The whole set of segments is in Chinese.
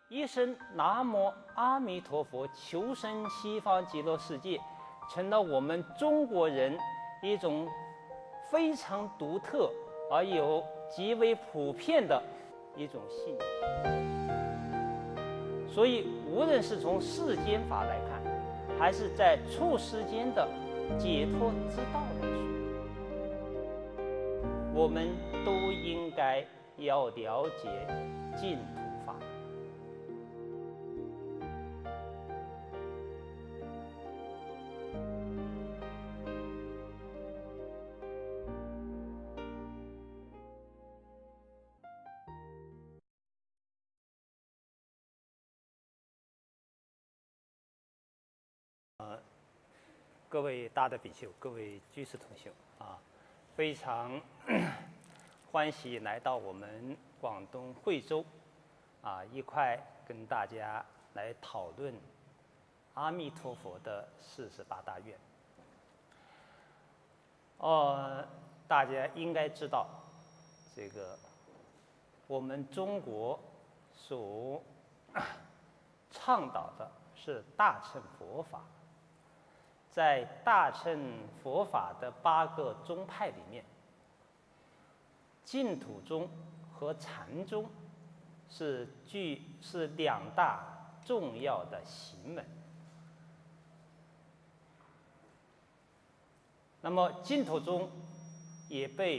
一声南无阿弥陀佛，求生西方极乐世界，成了我们中国人一种非常独特而又极为普遍的一种信仰。所以，无论是从世间法来看，还是在处世间的解脱之道来说，我们都应该要了解净土法门。各位大德比丘，各位居士同修啊，非常欢喜来到我们广东惠州啊，一块跟大家来讨论阿弥陀佛的48大愿。大家应该知道，这个我们中国所倡导的是大乘佛法。在大乘佛法的8个宗派里面，净土宗和禅宗是2大重要的行门。那么净土宗也被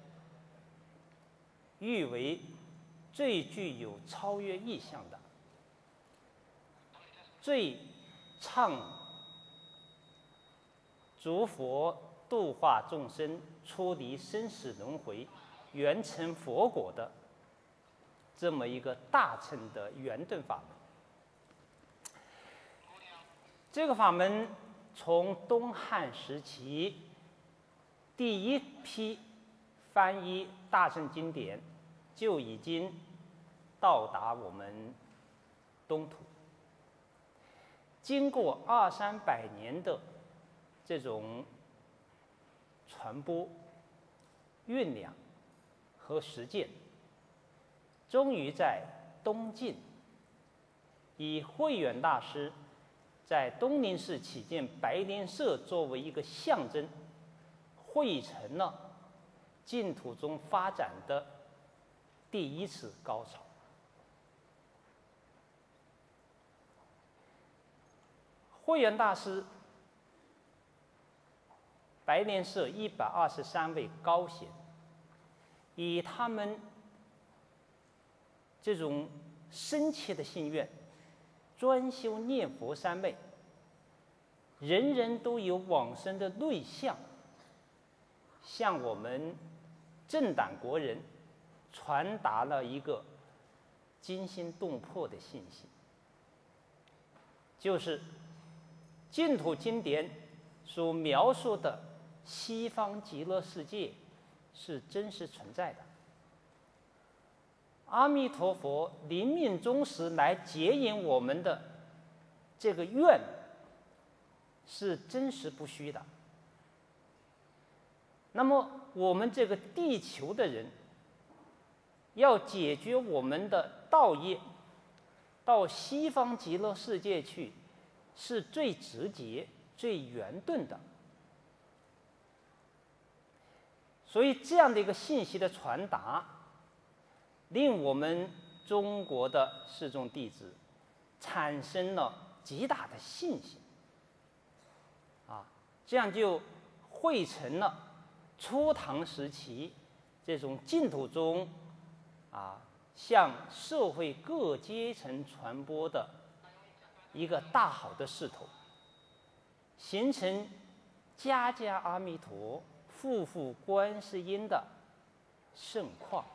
誉为最具有超越意象的、最倡诸佛度化众生、出离生死轮回、圆成佛果的这么一个大乘的圆顿法门。这个法门从东汉时期第一批翻译大乘经典就已经到达我们东土，经过200-300年的这种传播、酝酿和实践，终于在东晋，以慧远大师在东林寺起建白莲社作为一个象征，汇成了净土宗发展的第一次高潮。慧远大师白莲社123位高贤，以他们这种深切的信愿，专修念佛3昧，人人都有往生的瑞相，向我们正党国人传达了一个惊心动魄的信息，就是净土经典所描述的西方极乐世界是真实存在的。阿弥陀佛临命终时来接引我们的这个愿是真实不虚的。那么我们这个地球的人要解决我们的道业，到西方极乐世界去，是最直接、最圆顿的。所以这样的一个信息的传达，令我们中国的释众弟子产生了极大的信心，这样就汇成了初唐时期这种净土宗向社会各阶层传播的一个大好的势头，形成家家阿弥陀、户户观世音的盛况。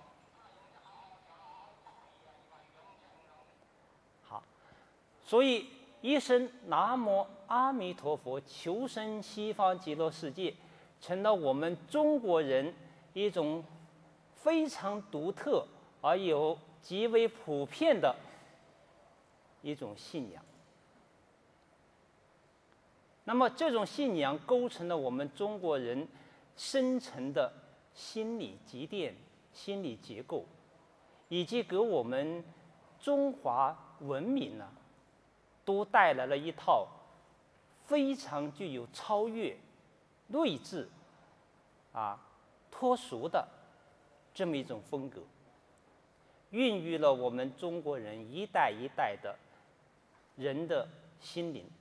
好，所以一声南无阿弥陀佛，求生西方极乐世界，成了我们中国人一种非常独特而又极为普遍的一种信仰。那么这种信仰构成了我们中国人深层的心理积淀、心理结构，以及给我们中华文明呢，都带来了一套非常具有超越、睿智、脱俗的这么一种风格，孕育了我们中国人一代一代的人的心灵。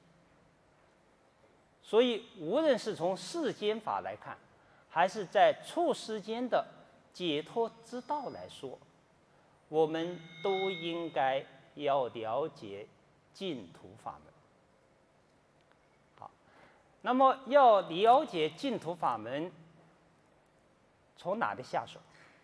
所以，无论是从世间法来看，还是在处世间的解脱之道来说，我们都应该要了解净土法门。好，那么要了解净土法门，从哪里下手？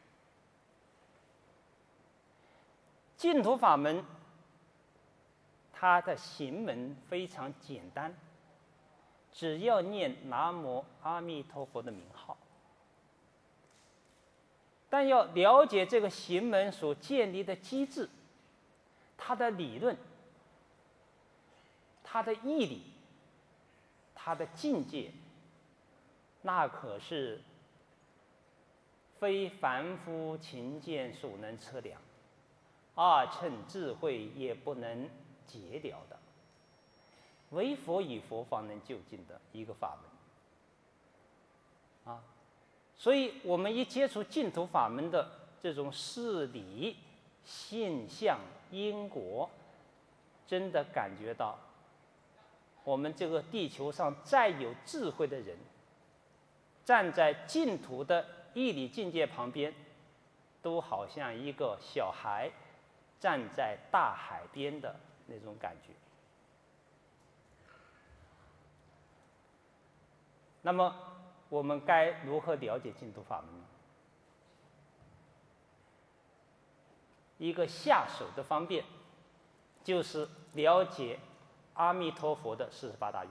净土法门，它的行门非常简单，只要念南无阿弥陀佛的名号。但要了解这个行门所建立的机制，它的理论、它的义理、它的境界，那可是非凡夫勤俭所能测量，二乘智慧也不能解了的，唯佛与佛方能究竟的一个法门。所以我们一接触净土法门的这种事理、现象、因果，真的感觉到我们这个地球上再有智慧的人，站在净土的义理境界旁边，都好像一个小孩站在大海边的那种感觉。那么我们该如何了解净土法门呢？一个下手的方便，就是了解阿弥陀佛的48大愿。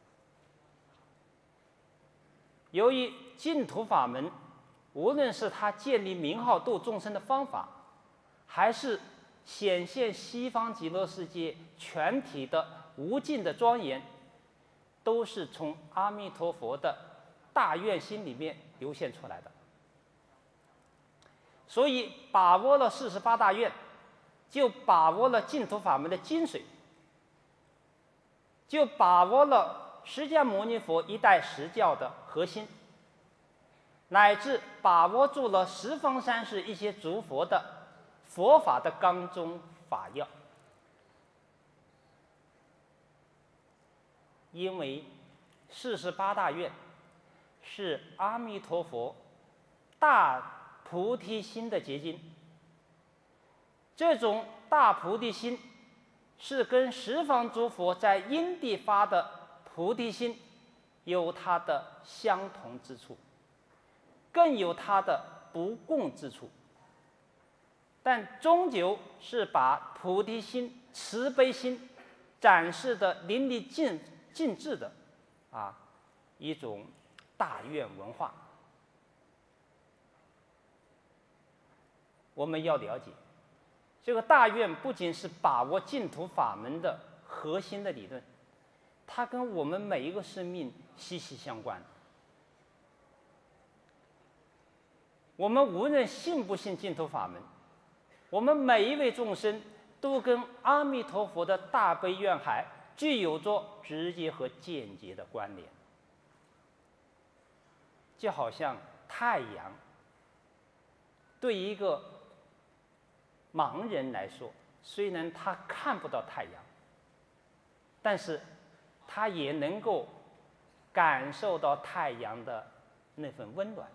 由于净土法门，无论是他建立名号度众生的方法，还是显现西方极乐世界全体的无尽的庄严，都是从阿弥陀佛的大愿心里面流现出来的。所以把握了48大愿，就把握了净土法门的精髓，就把握了释迦牟尼佛一代实教的核心，乃至把握住了十方三世一些诸佛的佛法的纲中法要。因为48大愿是阿弥陀佛大菩提心的结晶，这种大菩提心是跟十方诸佛在因地发的菩提心有它的相同之处，更有它的不共之处，但终究是把菩提心、慈悲心展示的淋漓尽致的一种大愿文化。我们要了解，这个大愿不仅是把握净土法门的核心的理论，它跟我们每一个生命息息相关。我们无论信不信净土法门，我们每一位众生都跟阿弥陀佛的大悲愿海具有着直接和间接的关联。就好像太阳对一个盲人来说，虽然他看不到太阳，但是他也能够感受到太阳的那份温暖。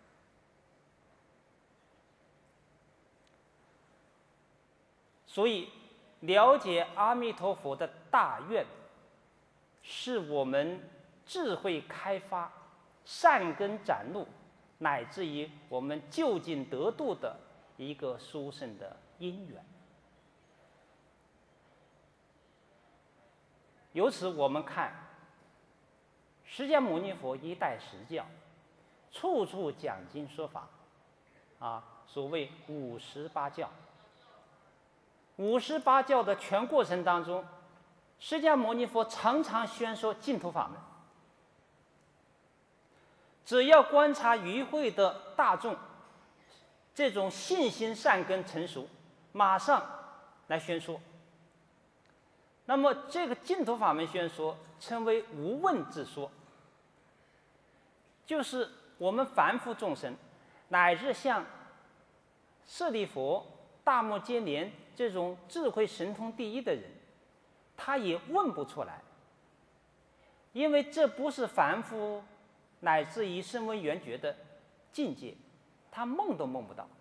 所以了解阿弥陀佛的大愿，是我们智慧开发、善根展露，乃至于我们究竟得度的一个殊胜的因缘。由此我们看，释迦牟尼佛一代实教，处处讲经说法，所谓58教。58教的全过程当中，释迦牟尼佛常常宣说净土法门。只要观察与会的大众这种信心善根成熟，马上来宣说。那么这个净土法门宣说称为无问之说，就是我们凡夫众生，乃至像舍利佛、大目犍连这种智慧神通第一的人，他也问不出来，因为这不是凡夫乃至于声闻缘觉的境界，他梦都梦不到。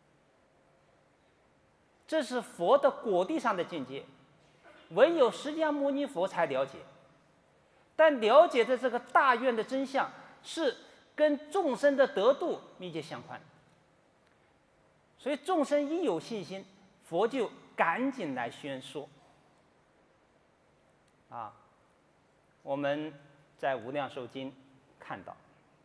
这是佛的果地上的境界，唯有释迦牟尼佛才了解。但了解的这个大愿的真相是跟众生的得度密切相关，所以众生一有信心，佛就赶紧来宣说。我们在《无量寿经》看到，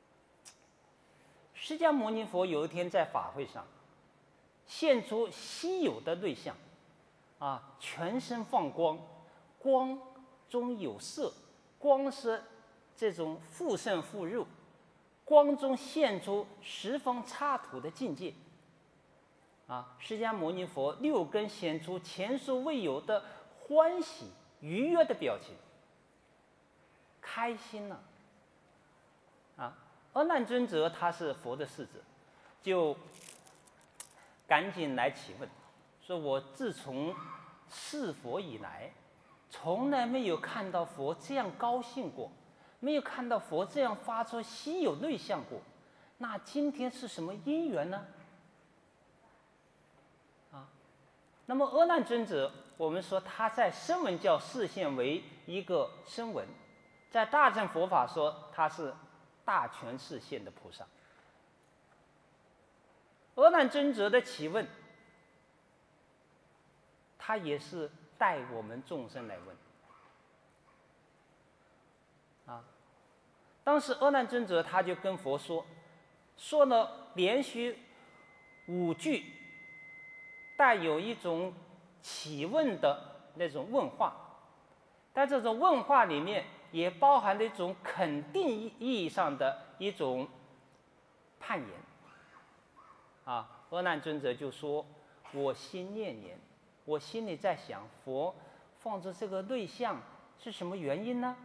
释迦牟尼佛有一天在法会上现出稀有的瑞相，全身放光，光中有色，光是这种复胜复入，光中现出十方刹土的境界。释迦牟尼佛六根显出前所未有的欢喜愉悦的表情，开心了。阿难尊者他是佛的侍者，就赶紧来启问，说我自从视佛以来，从来没有看到佛这样高兴过，没有看到佛这样发出稀有瑞相过，那今天是什么因缘呢？那么阿难尊者，我们说他在声闻教示现为一个声闻，在大乘佛法说他是大权示现的菩萨。阿难尊者的启问，他也是带我们众生来问。当时阿难尊者他就跟佛说了连续5句带有一种启问的那种问话，但这种问话里面也包含了一种肯定意义上的一种判言。阿难尊者就说：我心念念，我心里在想，佛放着这个瑞相是什么原因呢？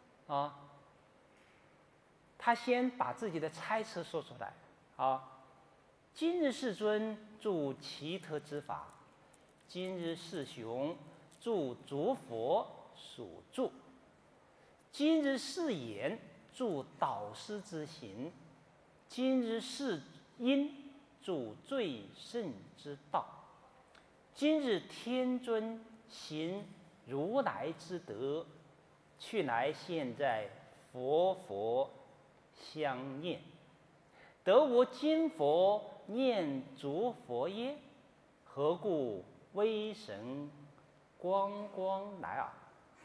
他先把自己的猜测说出来。今日世尊著奇特之法，今日世雄著诸佛所著，今日世言著导师之行，今日世因著最胜之道，今日天尊行如来之德，去来现在佛相念，得我今佛念诸佛耶？何故威神光光来耳？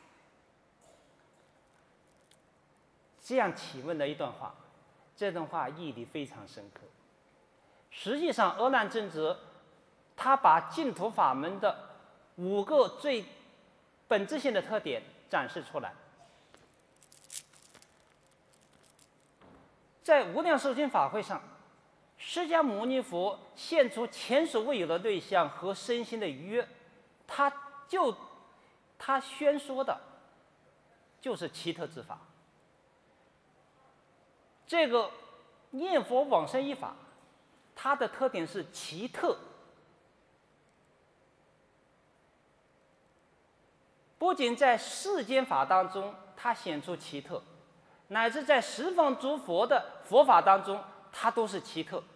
这样提问的一段话，这段话意义非常深刻。实际上，阿难尊者他把净土法门的5个最本质性的特点展示出来。在无量寿经法会上，释迦牟尼佛现出前所未有的瑞相和身心的愉悦，他宣说的就是奇特之法。这个念佛往生一法，它的特点是奇特，不仅在世间法当中它显出奇特，乃至在十方诸佛的佛法当中，它都是奇特。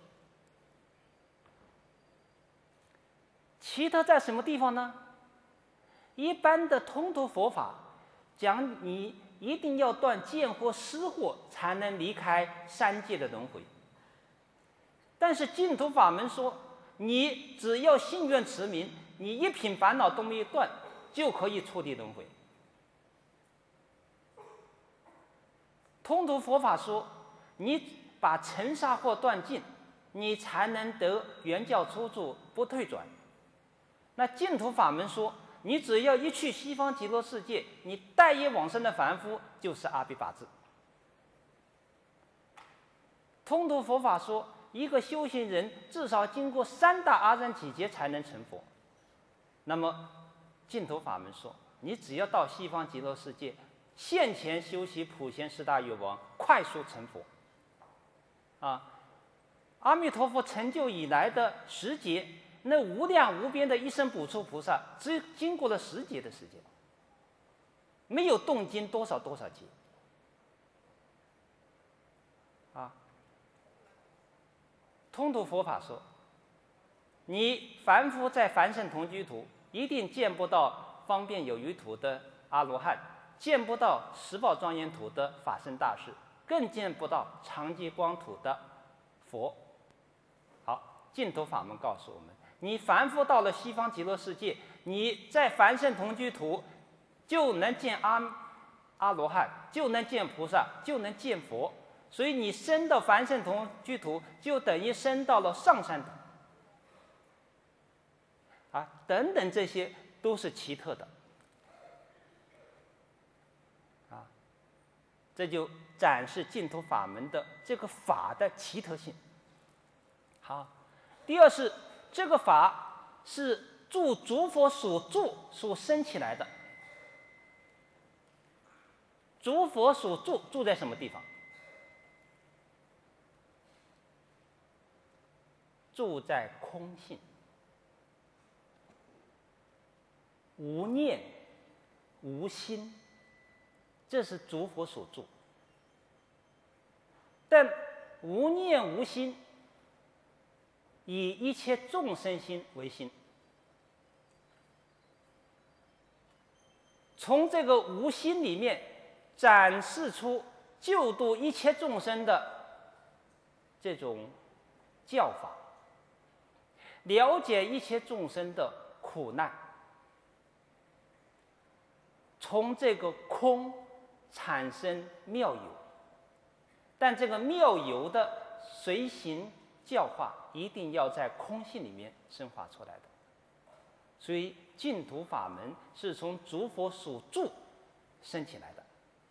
奇特在什么地方呢？一般的通途佛法讲你一定要断见惑失惑才能离开三界的轮回，但是净土法门说，你只要信愿持名，你一品烦恼都没有断，就可以出离轮回。通途佛法说，你把尘沙惑断尽，你才能得原教出住不退转。那净土法门说，你只要一去西方极乐世界，你待业往生的凡夫就是阿鼻法智。通途佛法说，一个修行人至少经过3大阿僧祇劫才能成佛。 那么净土法门说，你只要到西方极乐世界，现前修习普贤十大愿望，快速成佛。阿弥陀佛成就以来的10劫，那无量无边的一生补处菩萨，只经过了10劫的时间，没有动经多少劫。通途佛法说，你凡夫在凡圣同居土，一定见不到方便有余土的阿罗汉，见不到十宝庄严土的法身大士，更见不到常寂光土的佛。好，净土法门告诉我们，你凡夫到了西方极乐世界，你在凡圣同居土就能见阿罗汉，就能见菩萨，就能见佛。所以你升到凡圣同居土，就等于升到了上三等。等等，这些都是奇特的。这就展示净土法门的这个法的奇特性。好，第二是这个法是诸佛所住所生起来的。诸佛所住在什么地方？住在空性，无念无心，这是诸佛所住。但无念无心，以一切众生心为心。从这个无心里面展示出救度一切众生的这种教法，了解一切众生的苦难，从这个空产生妙有，但这个妙有的随行教化一定要在空性里面生发出来的。所以净土法门是从诸佛所住生起来的。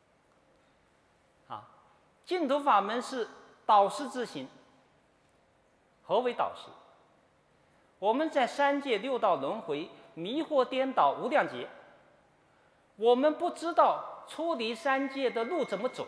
净土法门是导师之行。何为导师？我们在三界六道轮回迷惑颠倒无量劫，我们不知道出离三界的路怎么走。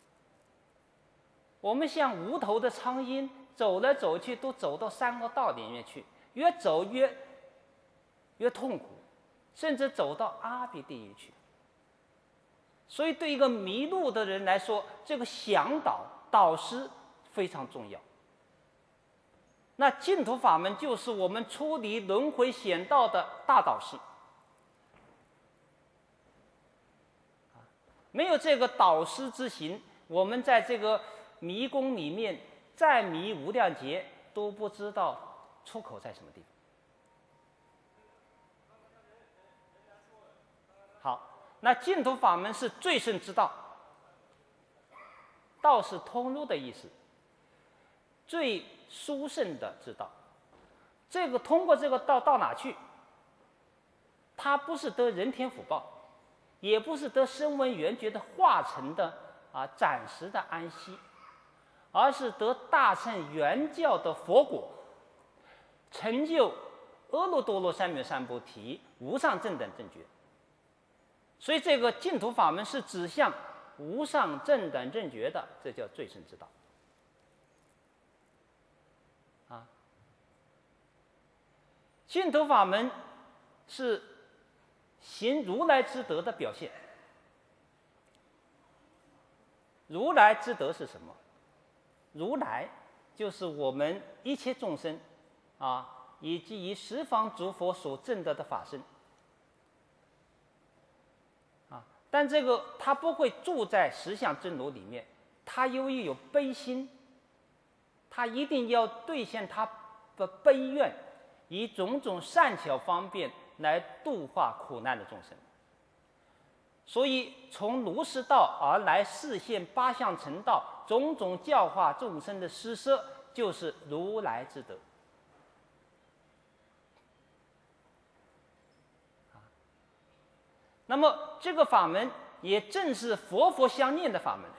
我们像无头的苍鹰，走来走去都走到三恶道里面去，越走越痛苦，甚至走到阿鼻地狱去。所以对一个迷路的人来说，这个向导师非常重要。那净土法门就是我们出离轮回险道的大导师。没有这个导师之行，我们在这个迷宫里面再迷无量劫，都不知道出口在什么地方。好，那净土法门是最胜之道，道是通入的意思，最殊胜的之道。这个通过这个道到哪去？它不是得人天福报，也不是得声闻缘觉的化成的暂时的安息，而是得大乘圆教的佛果，成就阿耨多罗三藐三菩提无上正等正觉。所以这个净土法门是指向无上正等正觉的，这叫最胜之道。净土法门是行如来之德的表现。如来之德是什么？如来就是我们一切众生以及以十方诸佛所证得的法身。但这个他不会住在十相真如里面，他由于有悲心，他一定要兑现他的悲愿，以种种善巧方便来度化苦难的众生。所以从如是道而来示现八相成道，种种教化众生的施舍，就是如来之德。那么这个法门也正是佛相念的法门。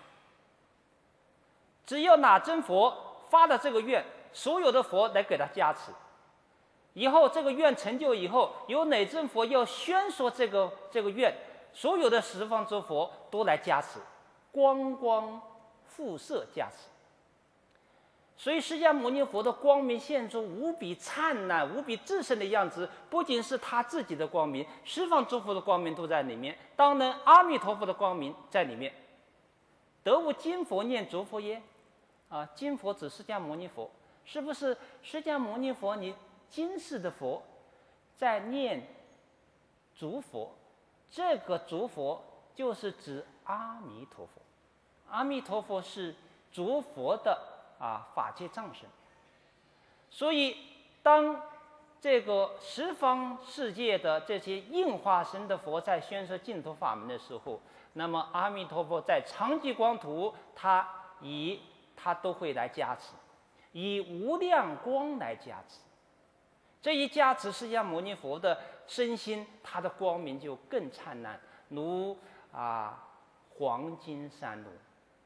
只要哪尊佛发了这个愿，所有的佛来给他加持。 以后这个愿成就以后，由哪尊佛要宣说这个愿，所有的十方诸佛都来加持，光光辐射加持。所以释迦牟尼佛的光明现出无比灿烂、无比至圣的样子，不仅是他自己的光明，十方诸佛的光明都在里面，当然阿弥陀佛的光明在里面。得无今佛念诸佛耶？今佛指释迦牟尼佛，是不是释迦牟尼佛你今世的佛在念诸佛？这个诸佛就是指阿弥陀佛，阿弥陀佛是诸佛的法界藏身。所以当这个十方世界的这些应化身的佛在宣说净土法门的时候，那么阿弥陀佛在常寂光土，他都会来加持，以无量光来加持。这一加持释迦牟尼佛的身心，他的光明就更灿烂，如黄金山路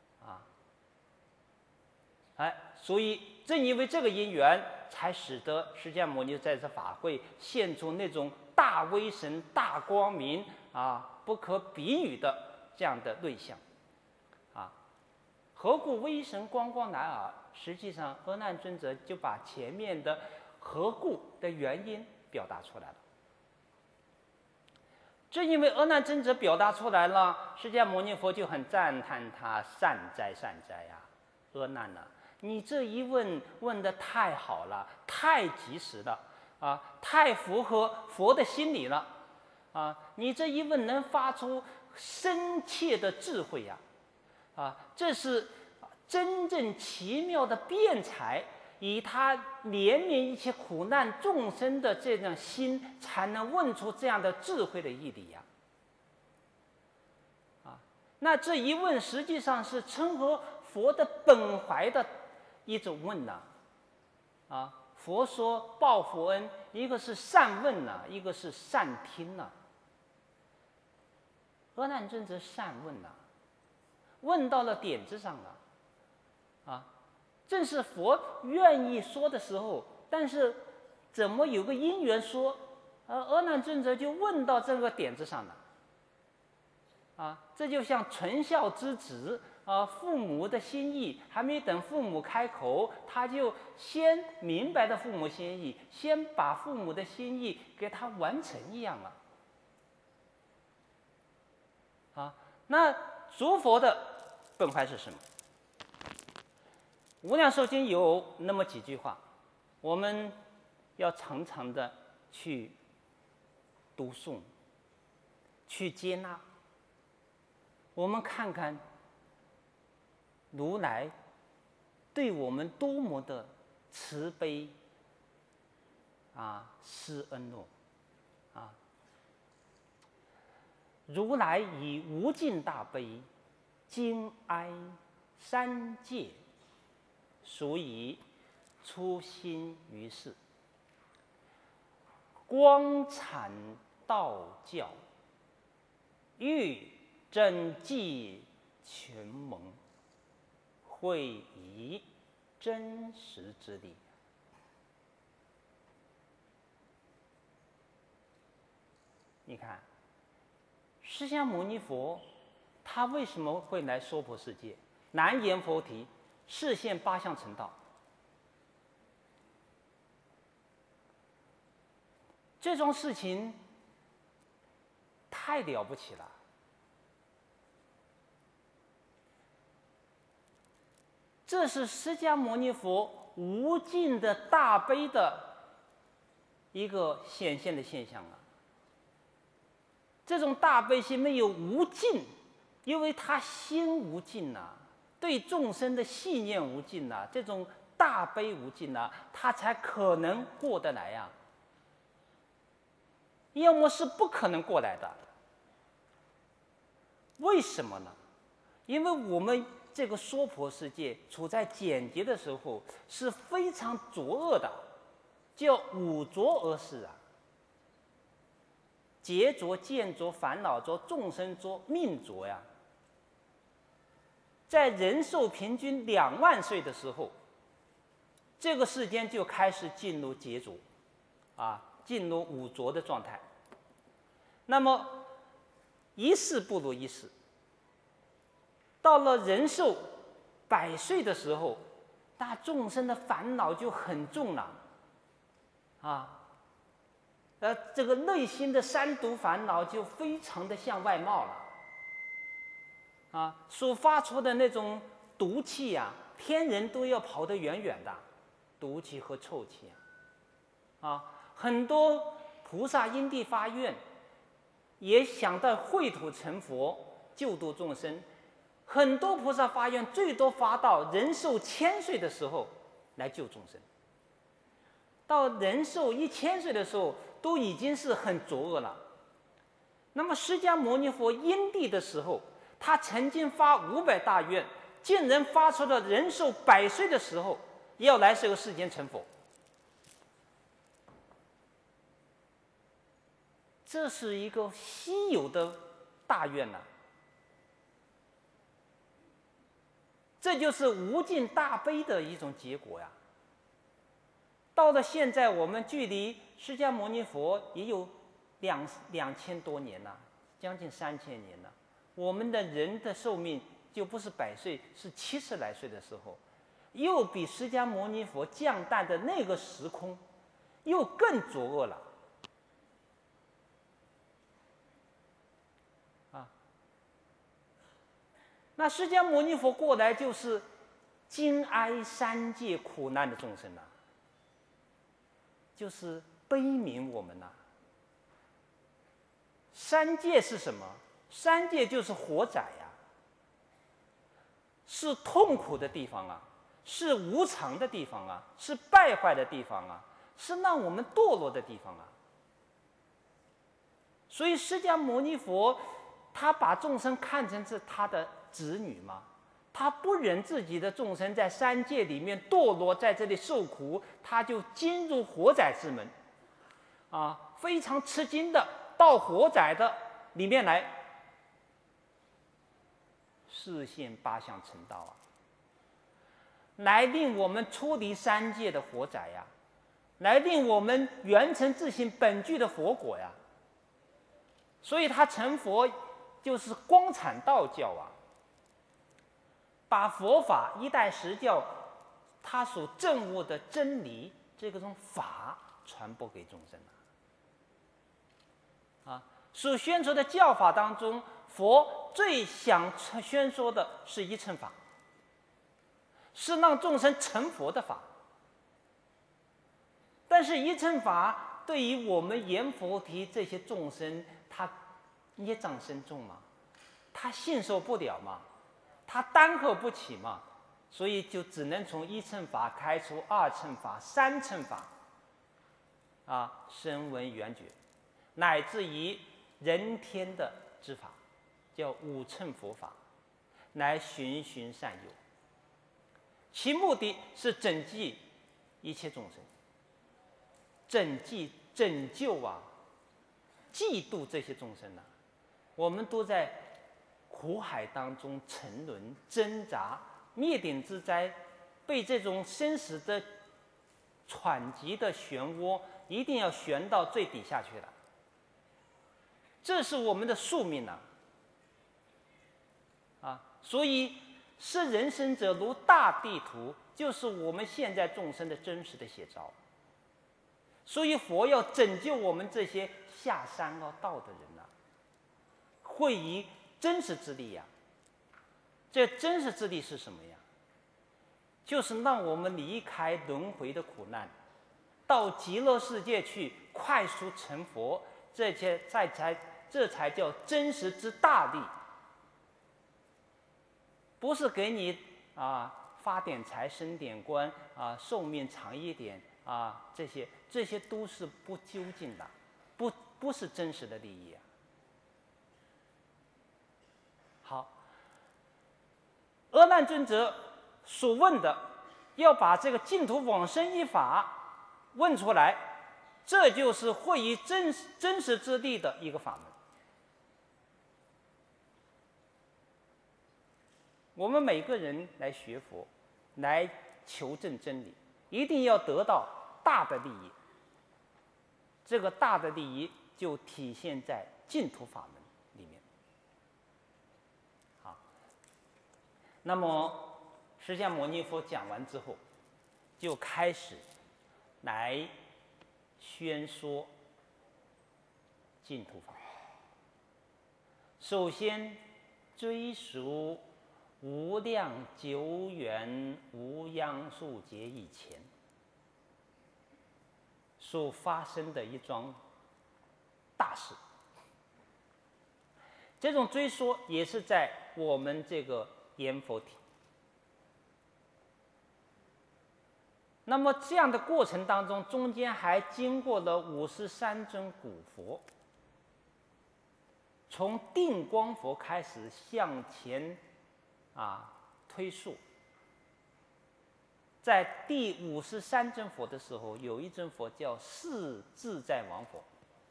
所以正因为这个因缘，才使得释迦牟尼在这法会现出那种大威神、大光明不可比拟的这样的瑞相何故威神光光来耳？实际上，阿难尊者就把前面的何故的原因表达出来了。正因为阿难尊者表达出来了，释迦牟尼佛就很赞叹他，善哉善哉呀，阿难你这一问问得太好了，太及时了太符合佛的心理了你这一问能发出深切的智慧这是真正奇妙的辩才，以他怜悯一切苦难众生的这种心，才能问出这样的智慧的义理那这一问实际上是称合佛的本怀的一种问佛说报佛恩，一个是善问一个是善听阿难尊者善问问到了点子上了正是佛愿意说的时候，但是怎么有个因缘说阿难尊者就问到这个点子上了这就像纯孝之子父母的心意还没等父母开口，他就先明白了父母心意，先把父母的心意给他完成一样那诸佛的本怀是什么？无量寿经有那么几句话，我们要常常的去读诵，去接纳。我们看看如来对我们多么的慈悲施恩如来以无尽大悲，惊哀三界，所以出心于世，光阐道教，欲真寂全蒙，会以真实之力。你看，释迦牟尼佛他为什么会来娑婆世界？难言佛体，示现八相成道。这桩事情太了不起了。这是释迦牟尼佛无尽的大悲的一个显现的现象这种大悲心没有无尽，因为他心无尽对众生的细念无尽这种大悲无尽他才可能过得来要么是不可能过来的。为什么呢？因为我们这个娑婆世界处在简洁的时候是非常浊恶的，叫五浊而世劫浊、见浊、烦恼浊、众生浊、命浊在人寿平均2万岁的时候，这个世间就开始进入劫浊进入五浊的状态。那么一世不如一世，到了人寿100岁的时候，那众生的烦恼就很重了，这个内心的三毒烦恼就非常的向外冒了，所发出的那种毒气天人都要跑得远远的，毒气和臭气很多菩萨因地发愿，也想到秽土成佛，救度众生。很多菩萨发愿，最多发到人寿1000岁的时候来救众生。到人寿1000岁的时候，都已经是很浊恶了。那么释迦牟尼佛因地的时候，他曾经发500大愿，竟然发出了人寿100岁的时候，要来这个世间成佛。这是一个稀有的大愿呐，这就是无尽大悲的一种结果呀。到了现在，我们距离释迦牟尼佛也有2000多年了，将近3000年了。我们的人的寿命就不是100岁，是70来岁的时候，又比释迦牟尼佛降诞的那个时空又更浊恶了。那释迦牟尼佛过来就是惊哀三界苦难的众生就是悲悯我们三界是什么？三界就是火宅是痛苦的地方是无常的地方是败坏的地方是让我们堕落的地方所以释迦牟尼佛他把众生看成是他的子女嘛，他不忍自己的众生在三界里面堕落，在这里受苦，他就进入火宅之门非常吃惊的到火宅的里面来，示现8相成道来令我们出离三界的火宅来令我们圆成自性本具的佛果所以他成佛就是光阐道教把佛法一代十教他所证悟的真理这种法传播给众生所宣说的教法当中，佛最想宣说的是一乘法，是让众生成佛的法。但是一乘法对于我们阎浮提这些众生，他业障深重嘛，他信受不了嘛，他担荷不起嘛，所以就只能从一乘法开出2乘法、3乘法声闻缘觉，乃至于人天的之法，叫5乘佛法，来循循善诱。其目的是拯济一切众生，拯救嫉妒这些众生我们都在苦海当中沉沦挣扎，灭顶之灾，被这种生死的喘急的漩涡一定要旋到最底下去了。这是我们的宿命所以视人生者如大地图，就是我们现在众生的真实的写照。所以佛要拯救我们这些下三恶道的人会以真实之力这真实之力是什么就是让我们离开轮回的苦难，到极乐世界去快速成佛，这才叫真实之大力。不是给你发点财升点官寿命长一点这些都是不究竟的，不是真实的利益好，阿难尊者所问的，要把这个净土往生一法问出来，这就是会以真实之力的一个法门。我们每个人来学佛，来求证真理，一定要得到大的利益。 这个大的利益就体现在净土法门里面。好，那么释迦牟尼佛讲完之后，就开始来宣说净土法。首先追溯无量久远无央数劫以前所发生的一桩大事。这种追说也是在我们这个阎浮提。那么这样的过程当中，中间还经过了53尊古佛，从定光佛开始向前推溯。在第53尊佛的时候，有一尊佛叫世自在王佛。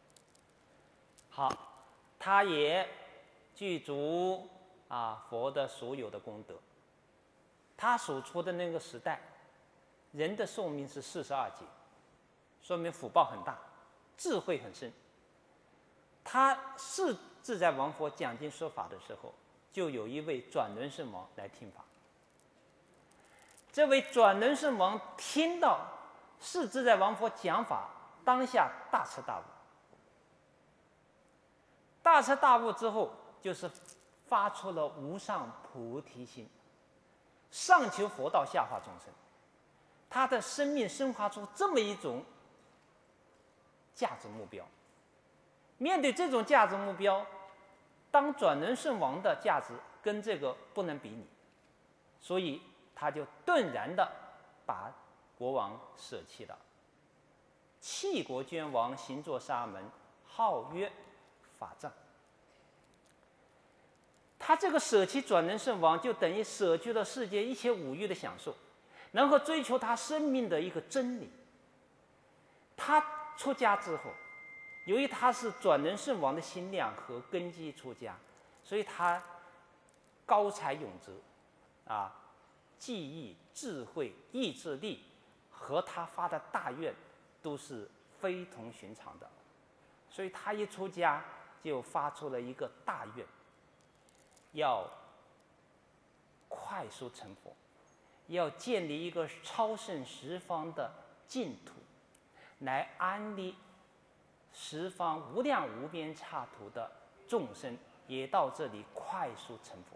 好，他也具足佛的所有的功德。他所处的那个时代，人的寿命是42劫，说明福报很大，智慧很深。他世自在王佛讲经说法的时候，就有一位转轮圣王来听法。这位转轮圣王听到世自在王佛讲法，当下大彻大悟。大彻大悟之后，就是发出了无上菩提心，上求佛道，下化众生。他的生命生发出这么一种价值目标。面对这种价值目标，当转轮圣王的价值跟这个不能比拟，所以他就顿然的把国王舍弃了，弃国捐王，行作沙门，号曰法藏。他这个舍弃转轮圣王，就等于舍去了世界一切五欲的享受，然后追求他生命的一个真理。他出家之后，由于他是转轮圣王的心量和根基出家，所以他高才永哲技艺、智慧、意志力和他发的大愿都是非同寻常的。所以他一出家就发出了一个大愿，要快速成佛，要建立一个超胜十方的净土，来安利十方无量无边刹土的众生，也到这里快速成佛。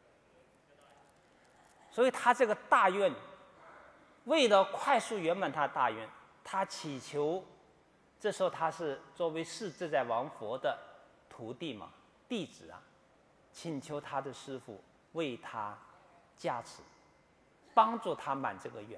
所以他这个大愿，为了快速圆满他的大愿，他祈求，这时候他是作为世自在王佛的徒弟嘛，弟子请求他的师父为他加持，帮助他满这个愿。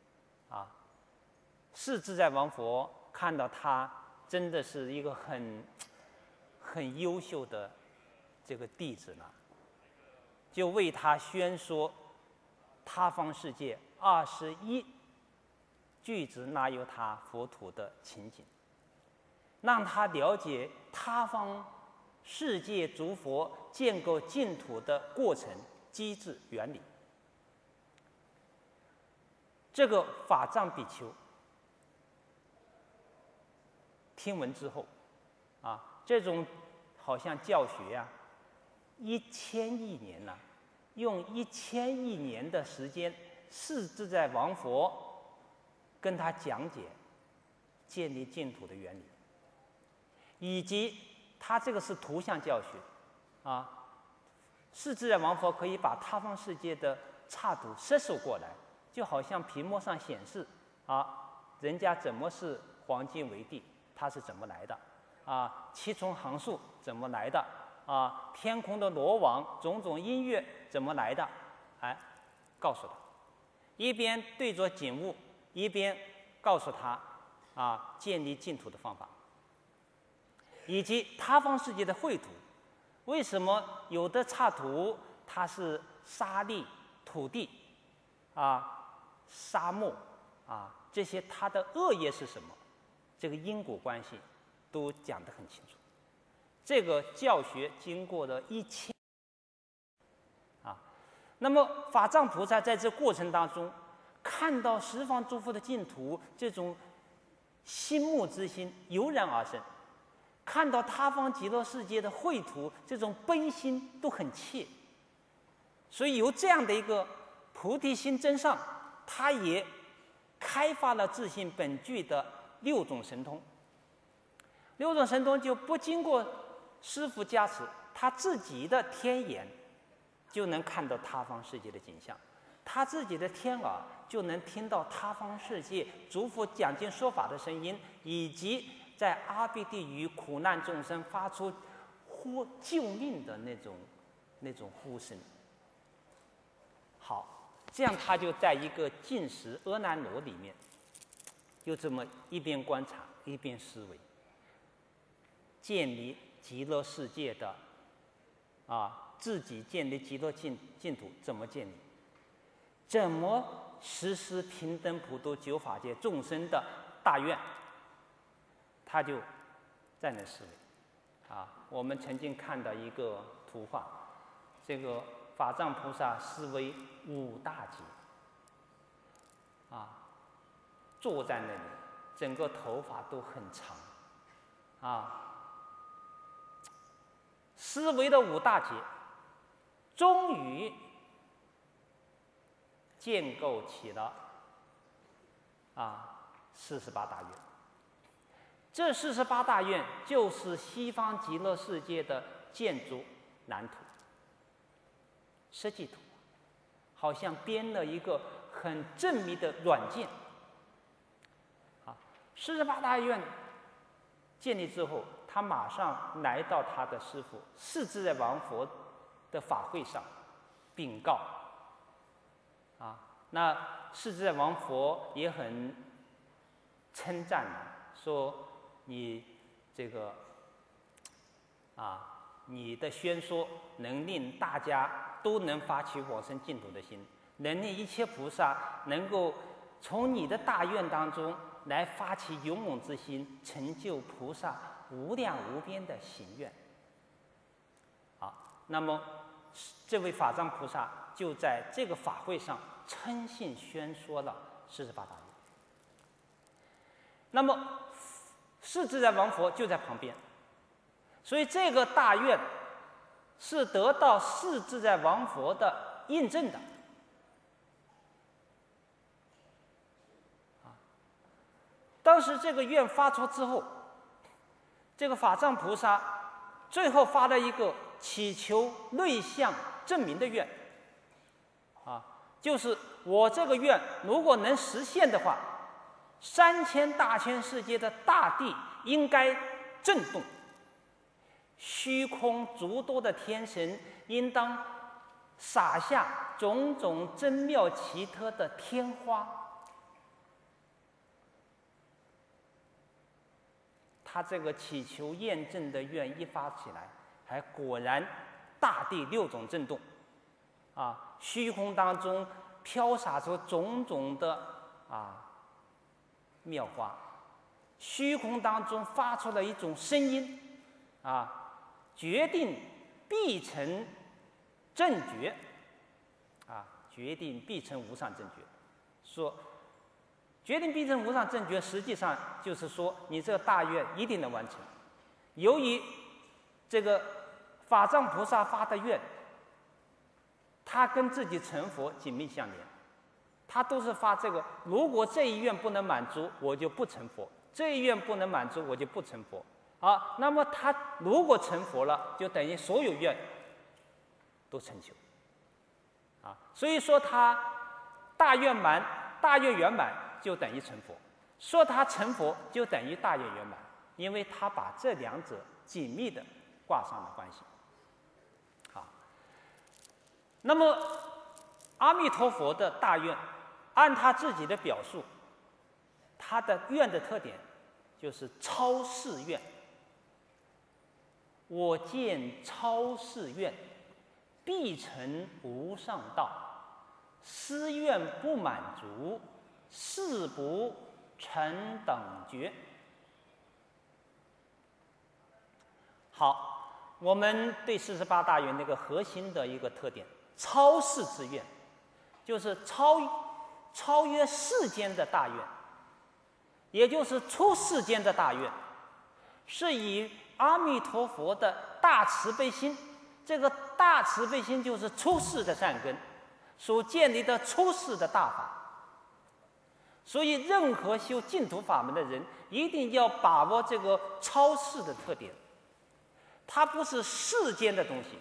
世自在王佛看到他真的是一个很优秀的这个弟子呢，就为他宣说他方世界21具足那由他佛土的情景，让他了解他方世界诸佛建构净土的过程、机制、原理。这个法藏比丘听闻之后，这种好像教学1000亿年用1000亿年的时间，世自在王佛跟他讲解建立净土的原理，以及他这个是图像教学世自在王佛可以把他方世界的刹土摄受过来，就好像屏幕上显示人家怎么是黄金为地，它是怎么来的七重行树怎么来的天空的罗网种种音乐怎么来的，告诉他，一边对着景物，一边告诉他建立净土的方法，以及他方世界的绘图，为什么有的刹土它是沙砾、土地沙漠这些它的恶业是什么，这个因果关系都讲得很清楚。这个教学经过了1000那么法藏菩萨在这过程当中，看到十方诸佛的净土这种心慕之心油然而生，看到他方极乐世界的绘图，这种悲心都很切。所以由这样的一个菩提心增上，他也开发了自性本具的6种神通。6种神通就不经过师父加持，他自己的天眼就能看到他方世界的景象，他自己的天耳就能听到他方世界诸佛讲经说法的声音，以及在阿鼻地狱苦难众生发出呼救命的那种呼声。好，这样他就在一个净实阿难罗里面，就这么一边观察一边思维，建立极乐世界的自己建立极乐净土怎么建立？怎么实施平等普度九法界众生的大愿？他就在那思维。我们曾经看到一个图画，这个法藏菩萨思维5大劫，坐在那里，整个头发都很长，思维的5大劫，终于建构起了48大愿。这48大愿就是西方极乐世界的建筑蓝图、设计图，好像编了一个很缜密的软件。48大愿建立之后，他马上来到他的师父世自在王佛的法会上禀告。那世自在王佛也很称赞，说你这个你的宣说能令大家都能发起往生净土的心，能令一切菩萨能够从你的大愿当中来发起勇猛之心，成就菩萨无量无边的行愿。那么这位法藏菩萨就在这个法会上称信宣说了48大愿。那么世自在王佛就在旁边，所以这个大愿是得到世自在王佛的印证的。当时这个愿发出之后，这个法藏菩萨最后发了一个祈求内相证明的愿，就是我这个愿如果能实现的话，3000大千世界的大地应该震动，虚空诸多的天神应当洒下种种珍妙奇特的天花。他这个祈求验证的愿一发起来，还果然大地6种震动，虚空当中飘洒出种种的妙花，虚空当中发出了一种声音，决定必成正觉，决定必成无上正觉。说决定必成无上正觉，实际上就是说你这个大愿一定能完成。由于这个法藏菩萨发的愿，他跟自己成佛紧密相连，他都是发这个，如果这一愿不能满足，我就不成佛；这一愿不能满足，我就不成佛。那么他如果成佛了，就等于所有愿都成就。所以说他大愿圆满就等于成佛，说他成佛就等于大愿圆满，因为他把这2者紧密的挂上了关系。那么阿弥陀佛的大愿，按他自己的表述，他的愿的特点就是超世愿。我见超世愿，必成无上道。思愿不满足，誓不成等觉。好，我们对48大愿那个核心的一个特点，超世之愿，就是超越世间的大愿。 也就是出世间的大愿，是以阿弥陀佛的大慈悲心，这个大慈悲心就是出世的善根所建立的出世的大法。所以任何修净土法门的人一定要把握这个超世的特点，它不是世间的东西。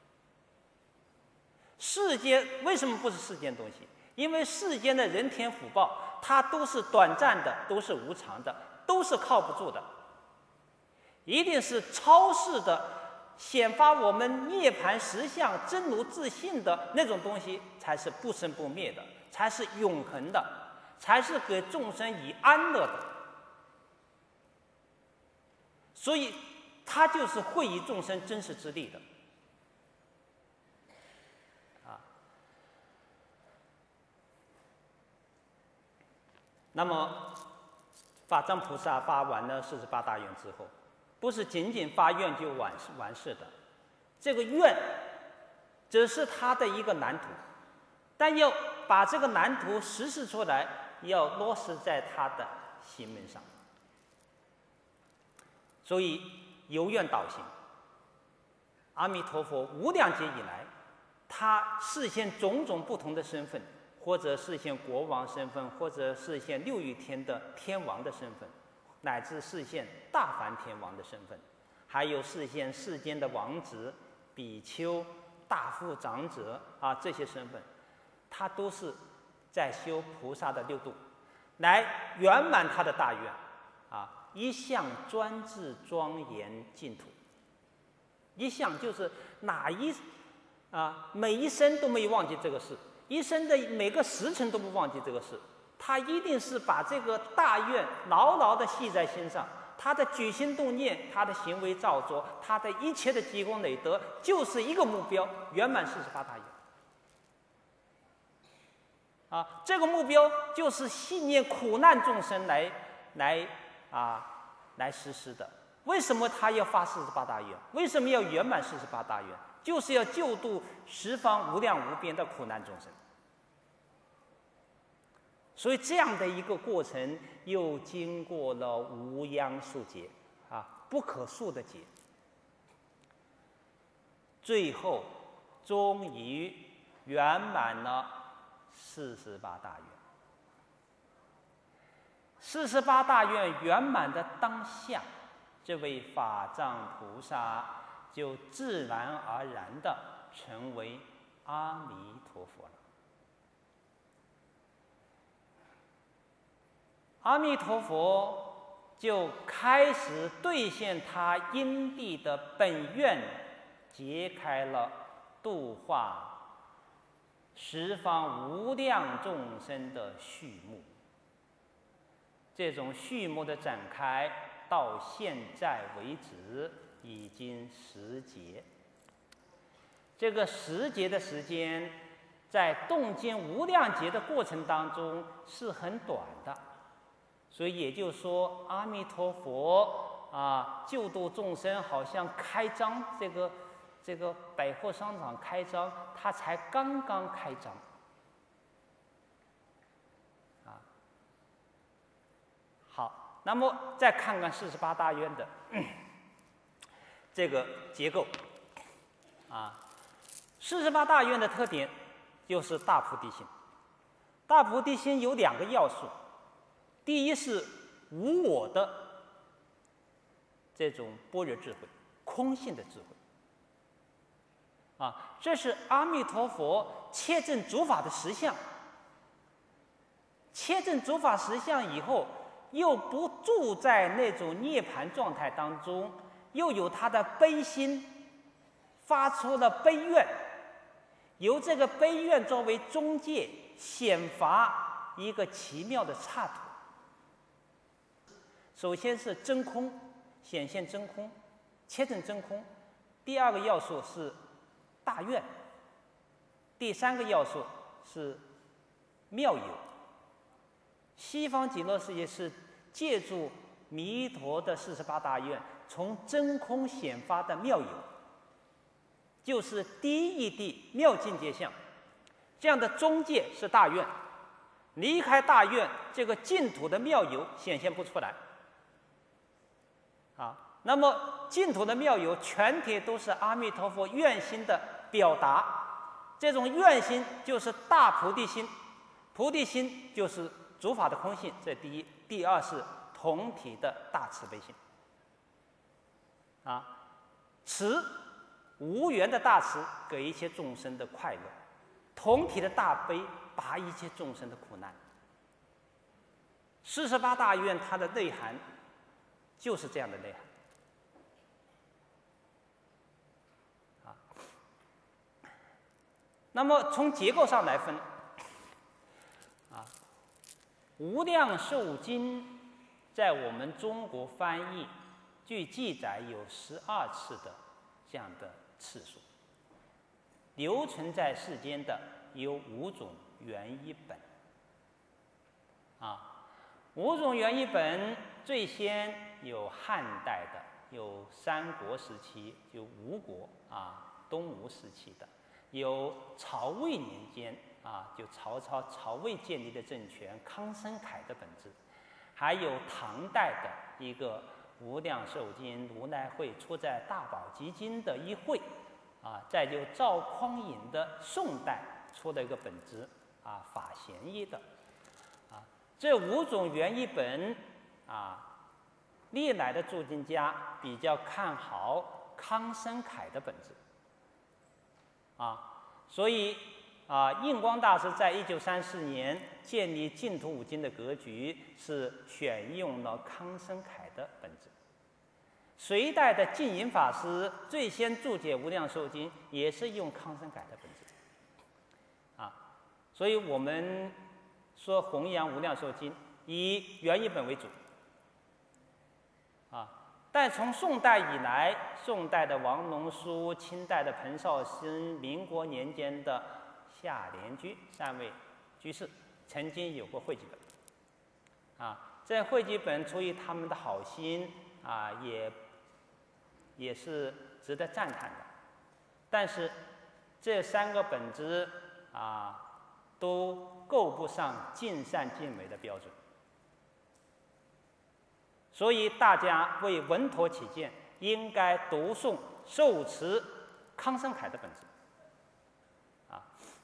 世间为什么不是世间东西？因为世间的人天福报它都是短暂的，都是无常的，都是靠不住的。一定是超世的显发我们涅槃实相真如自性的那种东西，才是不生不灭的，才是永恒的，才是给众生以安乐的。所以它就是惠于众生真实之力的。那么法藏菩萨发完了48大愿之后，不是仅仅发愿就完事的，这个愿只是他的一个蓝图，但要把这个蓝图实施出来，要落实在他的行门上。所以由愿导行，阿弥陀佛无量劫以来，他示现种种不同的身份，或者示现国王身份，或者示现六欲天的天王的身份，乃至示现大梵天王的身份，还有示现世间的王子、比丘、大富长者这些身份，他都是在修菩萨的六度，来圆满他的大愿一向专制庄严净土。一向就是每一生都没有忘记这个事，一生的每个时辰都不忘记这个事，他一定是把这个大愿牢牢地系在心上，他的举心动念，他的行为造作，他的一切的积功累德，就是一个目标，圆满48大愿。这个目标就是信念苦难众生来实施的。为什么他要发48大愿？为什么要圆满48大愿？就是要救度十方无量无边的苦难众生。所以这样的一个过程，又经过了无央数劫不可数的劫，最后终于圆满了48大愿。48大愿圆满的当下，这位法藏菩萨就自然而然地成为阿弥陀佛了。阿弥陀佛就开始兑现他因地的本愿，揭开了度化十方无量众生的序幕。这种序幕的展开到现在为止已经10劫。这个10劫的时间，在动经无量劫的过程当中是很短的，所以也就是说，阿弥陀佛救度众生，好像开张这个百货商场开张，它才刚刚开张。好，那么再看看48大愿的这个结构48大愿的特点就是大菩提心。大菩提心有2个要素，第一是无我的这种般若智慧，空性的智慧这是阿弥陀佛切证诸法的实相。切证诸法实相以后，又不住在那种涅槃状态当中，又有他的悲心，发出了悲愿，由这个悲愿作为中介，显发一个奇妙的刹土。首先是真空，显现真空，切证真空；第2个要素是大愿；第3个要素是妙有。西方极乐世界是借助弥陀的48大愿，从真空显发的妙有，就是第一义谛妙境界相，这样的中介是大愿， 离开大院，这个净土的妙有显现不出来。那么净土的妙有全体都是阿弥陀佛愿心的表达，这种愿心就是大菩提心，菩提心就是诸法的空性，这第一。第二是同体的大慈悲心。慈无缘的大慈给一切众生的快乐，同体的大悲拔一切众生的苦难。48大愿它的内涵就是这样的内涵。那么从结构上来分，无量寿经在我们中国翻译，据记载有12次的这样的次数。留存在世间的有5种原译本。5种原译本最先有汉代的，有三国时期，有吴国东吴时期的。有曹魏年间就曹操、曹魏建立的政权康生凯的本质，还有唐代的一个无量寿经如来会出在大宝积经的一会，再就赵匡胤的宋代出的一个本质法贤译的，这5种原译本历来的注经家比较看好康生凯的本质。所以印光大师在1934年建立净土五经的格局是选用了康生凯的本质。隋代的净隐法师最先注解无量寿经也是用康生凯的本质。所以我们说弘扬无量寿经以原译本为主。但从宋代以来，宋代的王龙书、清代的彭绍兴、民国年间的夏莲居3位居士曾经有过汇集本。这汇集本出于他们的好心也是值得赞叹的。但是这3个本子都够不上尽善尽美的标准。所以大家为稳妥起见，应该读诵受持康生凯的本子。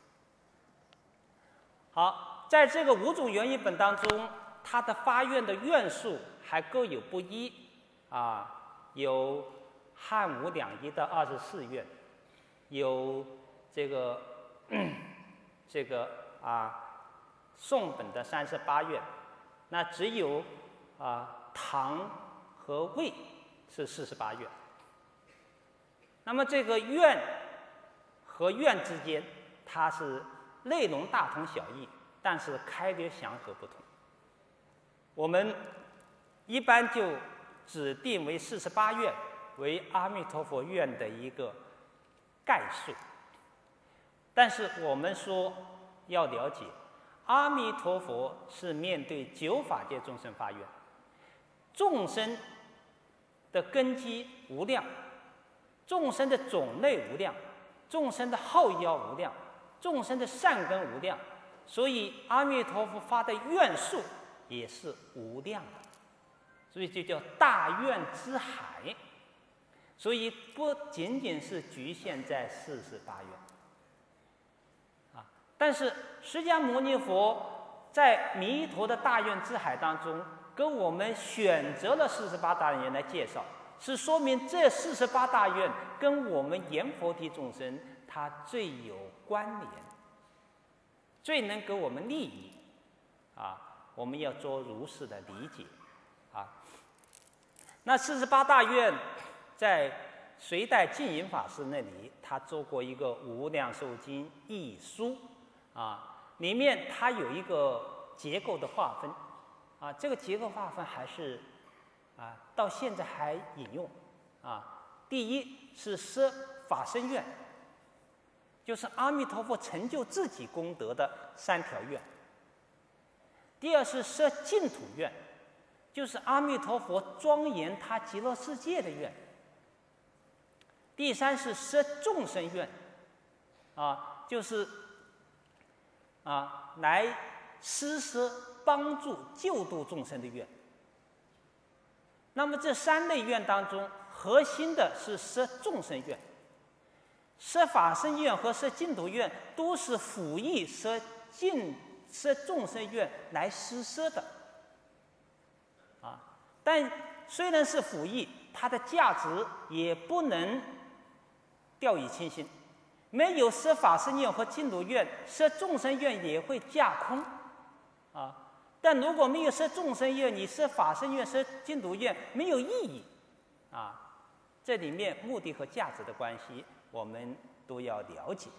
好，在这个5种原译本当中，它的发愿的愿数还各有不一。有汉武两仪的24愿，有这个宋本的38愿，那只有唐和魏是48愿。那么这个愿和愿之间，它是内容大同小异，但是开略祥和不同。我们一般就指定为48愿为阿弥陀佛愿的一个概述。但是我们说要了解，阿弥陀佛是面对9法界众生发愿。众生的根基无量，众生的种类无量，众生的后腰无量，众生的善根无量，所以阿弥陀佛发的愿数也是无量的，所以就叫大愿之海。所以不仅仅是局限在48愿。但是释迦牟尼佛在弥陀的大愿之海当中，跟我们选择了48大愿来介绍，是说明这48大愿跟我们阎浮提众生它最有关联，最能给我们利益。我们要做如是的理解。那48大愿在隋代净隐法师那里，他做过一个《无量寿经译书》里面它有一个结构的划分。这个结构划分还是到现在还引用。第一是摄法身愿，就是阿弥陀佛成就自己功德的3条愿。第二是摄净土愿，就是阿弥陀佛庄严他极乐世界的愿。第三是摄众生愿，就是来施舍帮助救度众生的愿。那么这3类愿当中，核心的是舍众生愿。舍法身愿和舍净土愿都是辅以舍众生愿来施舍的，但虽然是辅以，它的价值也不能掉以轻心。没有舍法身愿和净土愿，舍众生愿也会架空，但如果没有舍众生愿，你舍法身愿、舍净土愿没有意义，这里面目的和价值的关系，我们都要了解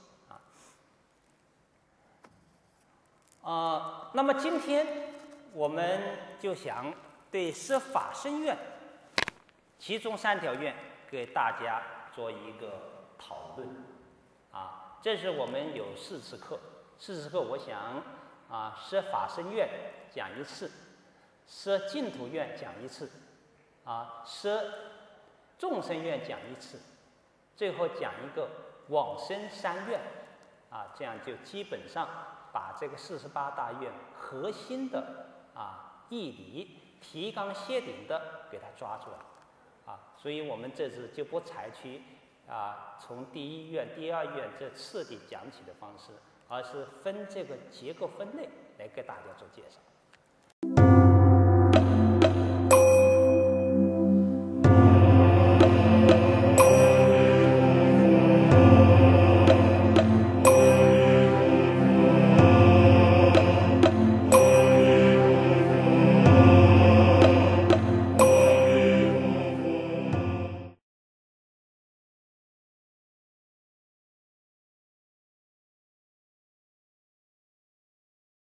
那么今天我们就想对舍法身愿其中3条愿给大家做一个讨论这是我们有4次课，4次课我想舍法身愿讲1次，舍净土愿讲1次，舍众生愿讲1次，最后讲一个往生3愿这样就基本上把这个48大愿核心的义理提纲挈领的给它抓住了所以我们这次就不采取从第1愿、第2愿这次第讲起的方式，而是分这个结构分类来给大家做介绍。